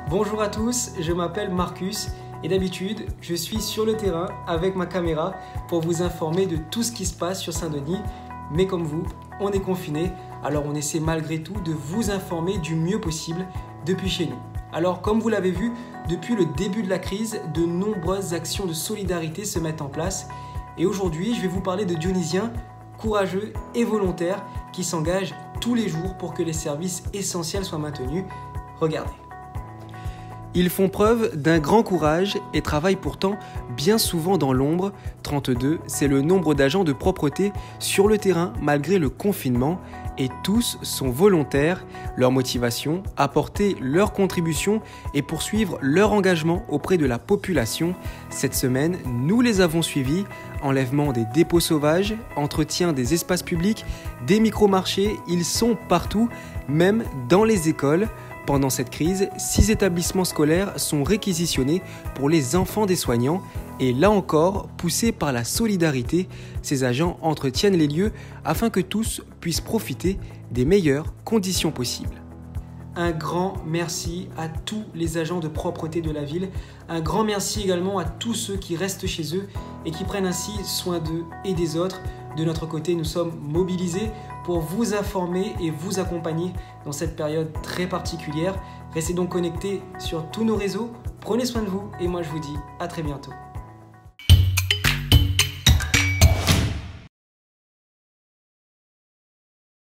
Bonjour à tous, je m'appelle Marcus et d'habitude, je suis sur le terrain avec ma caméra pour vous informer de tout ce qui se passe sur Saint-Denis. Mais comme vous, on est confinés, alors on essaie malgré tout de vous informer du mieux possible depuis chez nous. Alors comme vous l'avez vu, depuis le début de la crise, de nombreuses actions de solidarité se mettent en place. Et aujourd'hui, je vais vous parler de Dionysiens courageux et volontaires qui s'engagent tous les jours pour que les services essentiels soient maintenus. Regardez. Ils font preuve d'un grand courage et travaillent pourtant bien souvent dans l'ombre. 32, c'est le nombre d'agents de propreté sur le terrain malgré le confinement et tous sont volontaires. Leur motivation, apporter leur contribution et poursuivre leur engagement auprès de la population. Cette semaine, nous les avons suivis. Enlèvement des dépôts sauvages, entretien des espaces publics, des micro-marchés, ils sont partout, même dans les écoles. Pendant cette crise, 6 établissements scolaires sont réquisitionnés pour les enfants des soignants et là encore, poussés par la solidarité, ces agents entretiennent les lieux afin que tous puissent profiter des meilleures conditions possibles. Un grand merci à tous les agents de propreté de la ville. Un grand merci également à tous ceux qui restent chez eux et qui prennent ainsi soin d'eux et des autres. De notre côté, nous sommes mobilisés pour vous informer et vous accompagner dans cette période très particulière. Restez donc connectés sur tous nos réseaux. Prenez soin de vous et moi je vous dis à très bientôt.